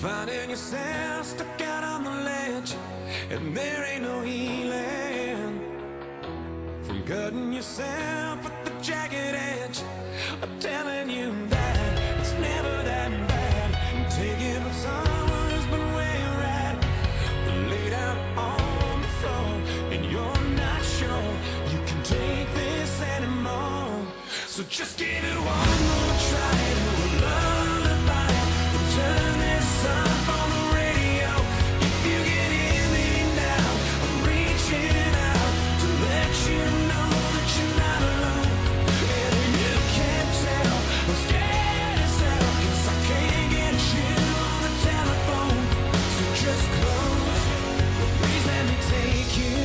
Finding yourself stuck out on the ledge, and there ain't no healing from cutting yourself at the jagged edge. I'm telling you that it's never that bad. Taking up someone who's been where you're at, laid out on the floor, and you're not sure you can take this anymore. So just give it one more try to a lullaby. Turn this up on the radio. If you can hear me now, I'm reaching out to let you know that you're not alone. And if you can't tell, I'm scared as hell, 'cause I can't get you on the telephone. So just close, please let me take you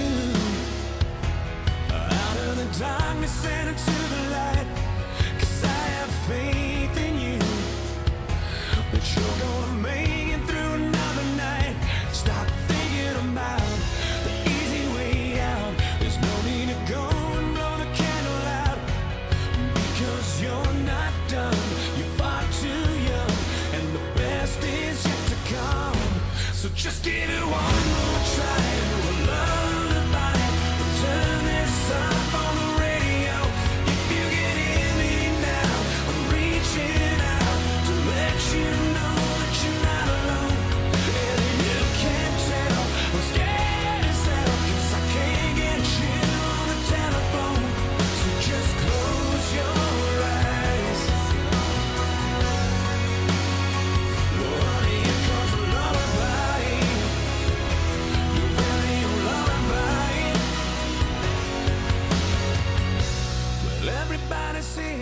out of the darkness and into the light. 'Cause I have faith in you that you're gonna make it through another night. Stop thinking about the easy way out. There's no need to go and blow the candle out, because you're not done. You're far too young, and the best is yet to come. So just give it one more try to a lullaby. Turn this up on the radio. If you can hear me now, I'm reaching out to let you know that you're not alone. And if you can't tell, I'm scared as hell, 'cause I can't get you on the telephone. So just close your eyes. Lord, here comes a lullaby. Your very own lullaby. Well, everybody's saying